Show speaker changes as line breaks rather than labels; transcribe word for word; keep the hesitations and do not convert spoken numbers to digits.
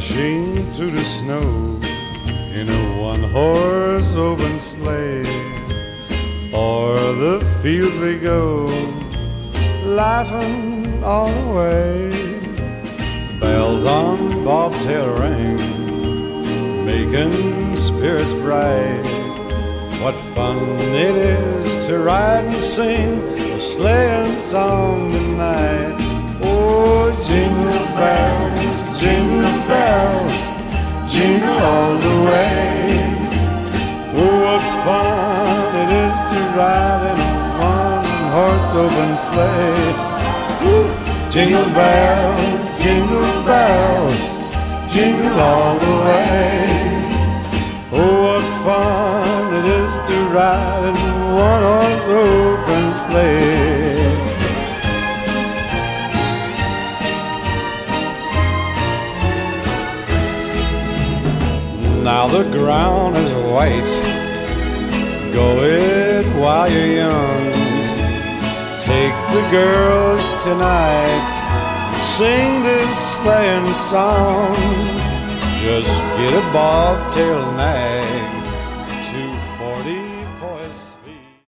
dashing through the snow in a one-horse open sleigh. O'er the fields we go, laughing all the way. Bells on bobtail ring, making spirits bright. What fun it is to ride and sing a sleighing song tonight. Oh, jingle bells, jingle bells, jingle all the way. Oh, what fun it is to ride in a one-horse open sleigh. Woo! Jingle bells, jingle bells, jingle all the way. Oh, what fun it is to ride in a one-horse open sleigh. Now the ground is white, go it while you're young. Take the girls tonight, sing this sleighing song. Just get a bobtail nag